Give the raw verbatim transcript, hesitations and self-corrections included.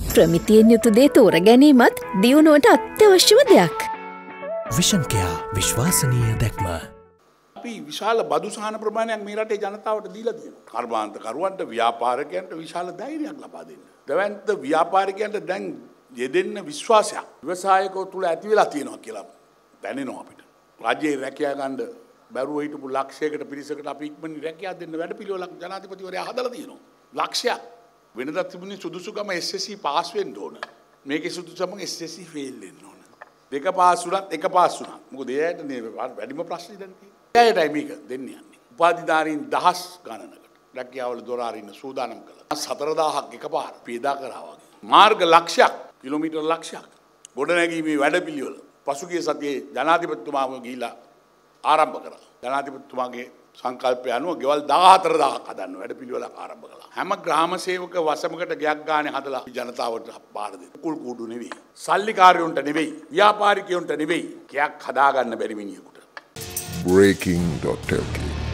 ප්‍රමිතියෙන් යුතු දේ තෝර ගැනීමත් දියුණුවට අත්‍යවශ්‍යම දෙයක්. විෂන් කෙයා විශ්වාසනීය දැක්ම. අපි විශාල බදු සහන ප්‍රමාණයක් මේ රටේ ජනතාවට දීලා තියෙනවා. කර්මාන්තකරුවන්ට ව්‍යාපාරිකයන්ට විශාල ධෛර්යයක් ලබා දෙන්න. දැවැන්ත ව්‍යාපාරිකයන්ට දැන් යෙදෙන්න විශ්වාසයක් ව්‍යවසායකෝ තුල ඇති වෙලා තියෙනවා කියලා දැනෙනවා අපිට. රාජ්‍යයේ රැකියා ගන්න බැරුව හිටපු ලක්ෂයකට පිරිසකට අපි ඉක්මනින් රැකියා දෙන්න වැඩපිළිවෙලක් ජනාධිපතිවරයා හදලා තියෙනවා. ලක්ෂයක්. වෙනදා තිබුණේ සුදුසුකම එස් එස් සී පාස් වෙන්න ඕන. මේකේ සුදුසුකම එස් එස් සී ෆේල් වෙන්න ඕන. දෙක පාස් වුණත් එක පාස් වුණා. මොකද එයාට නේ වැඩිම ප්‍රශ්නේ දැන් තියෙන්නේ. එයාටයි මේක දෙන්නේ යන්නේ. උපාධිධාරීන් දහස් ගණනකට රැකියාවල දොර අරින්න සූදානම් කළා. හතර දහසක් එකපාර පීඩා කරා වගේ. මාර්ග ලක්ෂයක් කිලෝමීටර් ලක්ෂයක් ගොඩනැගීමේ වැඩපිළිවෙල පසුගිය සතියේ ජනාධිපතිතුමාම ගිහිලා ආරම්භ කරා. ජනාධිපතිතුමාගේ සංකල්පය අනුව ගෙවල් දාහතර දහසක් හදන්න වැඩපිළිවෙලක් ආරම්භ කළා. හැම ග්‍රාම සේවක වසමකට ගයක් ගානේ හදලා ජනතාවට බාර දෙන්න. කුල් කුඩු නෙවෙයි. සල්ලිකාරයොන්ට නෙවෙයි. ව්‍යාපාරිකයොන්ට නෙවෙයි. ගයක් හදාගන්න බැරි මිනිහෙකුට. breaking dot l k